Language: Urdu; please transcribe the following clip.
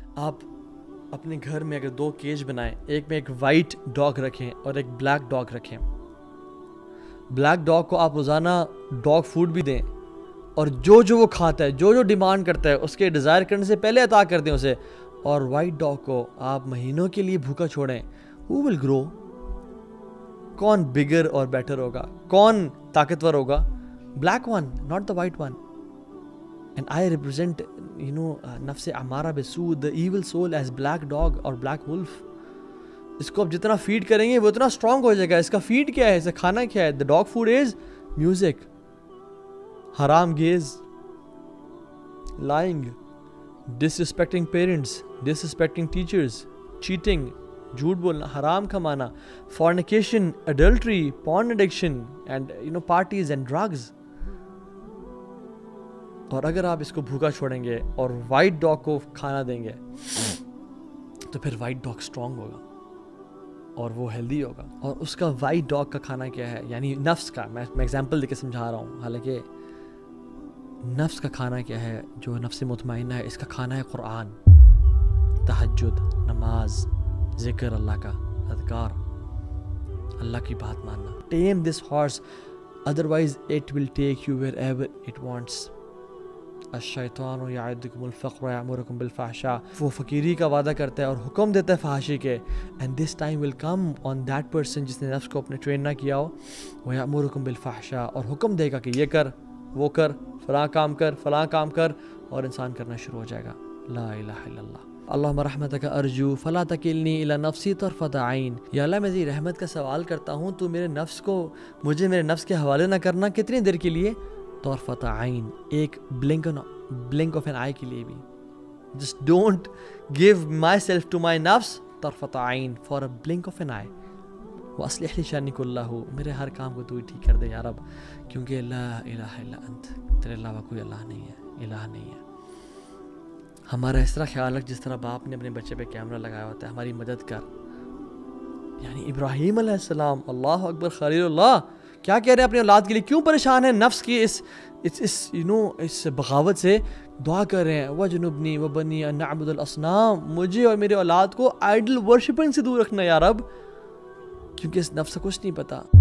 آپ اپنے گھر میں اگر 2 کیج بنائیں، ایک میں ایک وائٹ ڈاگ رکھیں اور ایک بلیک ڈاگ رکھیں، بلیک ڈاگ کو آپ روزانہ ڈاگ فوڈ بھی دیں اور جو وہ کھاتا ہے، جو ڈیمانڈ کرتا ہے اس کے ڈیزائر کرنے سے پہلے عطا کر دیں اسے، اور وائٹ ڈاگ کو آپ مہینوں کے لیے بھوکا چھوڑیں، who will grow؟ کون بگر اور بیٹر ہوگا؟ کون طاقتور ہوگا؟ Black one, not the white one. And I represent, نفس امارہ بالسوء, the evil soul as black dog اور black wolf. اس کو آپ جتنا فیڈ کریں گے وہ اتنا اسٹرانگ ہو جائے گا. اس کا فیڈ کیا ہے؟ اس کا کھانا کیا ہے؟ the dog food is music, حرام گیز, lying, disrespecting parents, disrespecting teachers, cheating, جھوٹ بولنا, حرام کمانا, fornication, adultery, porn addiction, and parties and drugs. اور اگر آپ اس کو بھوکا چھوڑیں گے اور وائٹ ڈاگ کو کھانا دیں گے تو پھر وائٹ ڈاگ اسٹرانگ ہوگا اور وہ ہیلدی ہوگا. اور اس کا وائٹ ڈاگ کا کھانا کیا ہے؟ یعنی نفس کا, میں ایگزامپل دے کے سمجھا رہا ہوں, حالانکہ نفس کا کھانا کیا ہے؟ جو نفس مطمئنہ ہے, اس کا کھانا ہے قرآن, تہجد, نماز, ذکر اللہ کا, اذکار, اللہ کی بات ماننا. Tame this horse, otherwise it will take you wherever it wants. الشیطان یعدکم الفقر ویأمرکم بالفحشاء. وہ فقیری کا وعدہ کرتا ہے اور حکم دیتا ہے فحاشی کے. and this time will come on that person جس نے نفس کو اپنے ٹرین نہ کیا ہو. ویأمرکم بالفحشاء, اور حکم دے گا کہ یہ کر, وہ کر, فلاں کام کر, فلاں کام کر, اور انسان کرنا شروع ہو جائے گا. لا الہ الا اللہ. اللہم رحمتک ارجو فلا تکلنی الی نفسی طرفۃ عین. یا اللہ میں تیری رحمت کا سوال کرتا ہوں, تو میرے نفس کو, مجھے میرے نفس کے حوالے نہ کرنا. کتنی دیر کے لیے؟ طرفۃ عین, ایک blink of an eye کے لیے بھی. just don't give myself to my نفس طرفۃ عین for a blink of an eye. واصلح لی شأنی کلہ, میرے ہر کام کو تو ہی ٹھیک کر دے یا رب, کیونکہ لا الہ الا انت, تیرے علاوہ کوئی اللہ نہیں ہے, الہ نہیں ہے. ہمارا اس طرح خیال رکھ جس طرح باپ نے اپنے بچے پہ کیمرہ لگایا ہوتا ہے, ہماری مدد کر. یعنی ابراہیم علیہ السلام, اللہ اکبر, خلیل اللہ, کیا کہہ رہے ہیں اپنی اولاد کے لیے؟ کیوں پریشان ہیں نفس کی اس بغاوت سے؟ دعا کر رہے ہیں, وَجْنُبْنِي وَبَنِّي أَن نَعْبُدَ الْأَصْنَامَ, مجھے اور میرے اولاد کو آئیڈل ورشپنگ سے دور رکھنا یا رب, کیونکہ اس نفس سے کچھ نہیں پتا.